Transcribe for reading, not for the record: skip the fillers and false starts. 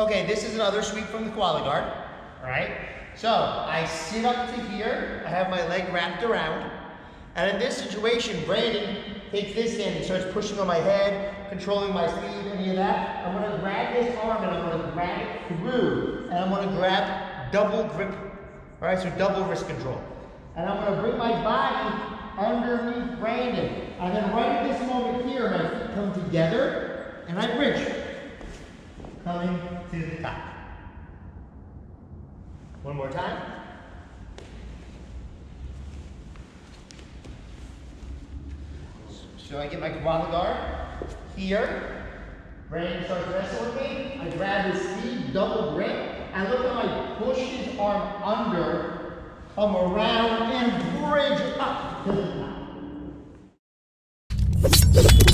Okay, this is another sweep from the Koala guard. All right. So I sit up to here. I have my leg wrapped around. And in this situation, Brandon takes this hand and starts pushing on my head, controlling my sleeve, any of that. I'm going to grab this arm and I'm going to grab it through. And I'm going to grab double grip. All right, so double wrist control. And I'm going to bring my body underneath Brandon. And then right at this moment here, my feet come together and I bridge. Coming to the top. One more time. So I get my Koala guard here. Brandon starts wrestling with me. I grab his sleeve, double grip, and look how I push his arm under, come around, and bridge up to the top.